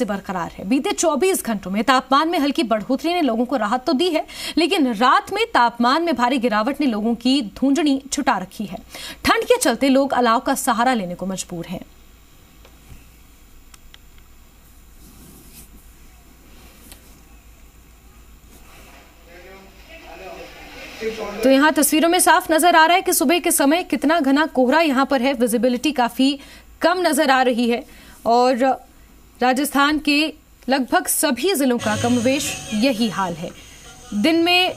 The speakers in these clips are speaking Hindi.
से बरकरार है। बीते 24 घंटों में तापमान में हल्की बढ़ोतरी ने लोगों को राहत तो दी है, लेकिन रात में तापमान में भारी गिरावट ने लोगों की धुंधनी छुटा रखी है। ठंड के चलते लोग अलाव का सहारा लेने को मजबूर हैं। तो यहाँ तस्वीरों में साफ नजर आ रहा है कि सुबह के समय कितना घना कोहरा यहाँ पर है। विजिबिलिटी काफी कम नजर आ रही है और राजस्थान के लगभग सभी जिलों का कमोबेश यही हाल है। दिन में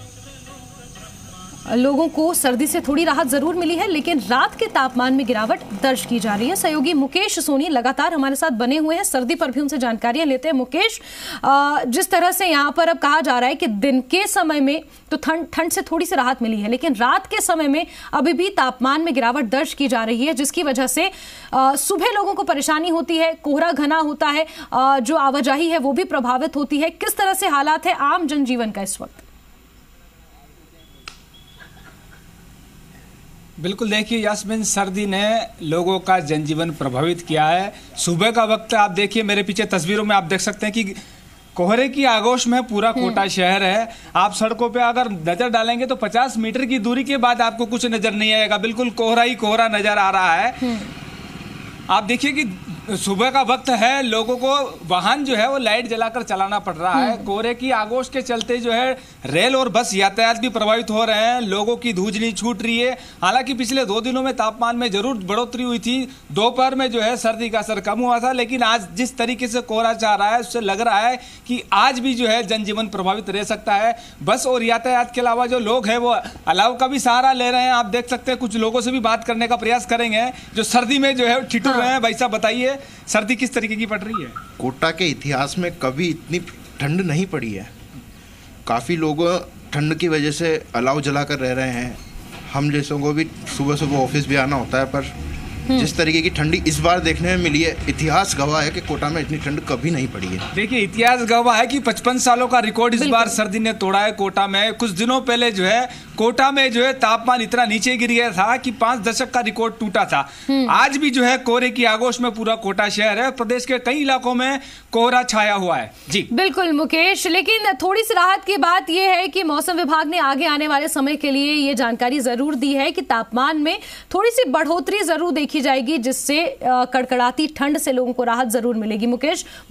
लोगों को सर्दी से थोड़ी राहत जरूर मिली है, लेकिन रात के तापमान में गिरावट दर्ज की जा रही है। सहयोगी मुकेश सोनी लगातार हमारे साथ बने हुए हैं, सर्दी पर भी उनसे जानकारियां लेते हैं। मुकेश, जिस तरह से यहां पर अब कहा जा रहा है कि दिन के समय में तो ठंड से थोड़ी सी राहत मिली है, लेकिन रात के समय में अभी भी तापमान में गिरावट दर्ज की जा रही है, जिसकी वजह से सुबह लोगों को परेशानी होती है, कोहरा घना होता है, जो आवाजाही है वो भी प्रभावित होती है। किस तरह से हालात है आम जनजीवन का इस वक्त? बिल्कुल, देखिए यास्मीन, सर्दी ने लोगों का जनजीवन प्रभावित किया है। सुबह का वक्त आप देखिए, मेरे पीछे तस्वीरों में आप देख सकते हैं कि कोहरे की आगोश में पूरा कोटा शहर है। आप सड़कों पे अगर नजर डालेंगे तो 50 मीटर की दूरी के बाद आपको कुछ नजर नहीं आएगा, बिल्कुल कोहरा ही कोहरा नजर आ रहा है। आप देखिए कि सुबह का वक्त है, लोगों को वाहन जो है वो लाइट जलाकर चलाना पड़ रहा है। कोहरे की आगोश के चलते जो है रेल और बस यातायात भी प्रभावित हो रहे हैं, लोगों की धूजनी छूट रही है। हालांकि पिछले 2 दिनों में तापमान में जरूर बढ़ोतरी हुई थी, दोपहर में जो है सर्दी का असर कम हुआ था, लेकिन आज जिस तरीके से कोहरा चाह रहा है उससे लग रहा है कि आज भी जो है जनजीवन प्रभावित रह सकता है। बस और यातायात के अलावा जो लोग हैं वो अलाव का भी सहारा ले रहे हैं। आप देख सकते हैं, कुछ लोगों से भी बात करने का प्रयास करेंगे जो सर्दी में जो है ठिठुर रहे हैं। भाई साहब बताइए, सर्दी किस तरीके की पड़ रही है? कोटा के इतिहास में कभी इतनी ठंड नहीं पड़ी है। काफ़ी लोग ठंड की वजह से अलाव जलाकर रह रहे हैं। हम जैसों को भी सुबह सुबह ऑफिस भी आना होता है, पर जिस तरीके की ठंडी इस बार देखने में मिली है, इतिहास गवाह है कि कोटा में इतनी ठंड कभी नहीं पड़ी है। देखिए, इतिहास गवाह है कि 55 सालों का रिकॉर्ड इस बार सर्दी ने तोड़ा है कोटा में। कुछ दिनों पहले जो है कोटा में जो है तापमान इतना नीचे गिर गया था कि 5 दशक का रिकॉर्ड टूटा था। आज भी जो है कोहरे की आगोश में पूरा कोटा शहर है। प्रदेश के कई इलाकों में कोहरा छाया हुआ है। जी बिल्कुल मुकेश, लेकिन थोड़ी सी राहत की बात यह है कि मौसम विभाग ने आगे आने वाले समय के लिए ये जानकारी जरूर दी है कि तापमान में थोड़ी सी बढ़ोतरी जरूर देखी जाएगी, जिससे कड़कड़ाती ठंड से लोगों को राहत जरूर मिलेगी। मुकेश।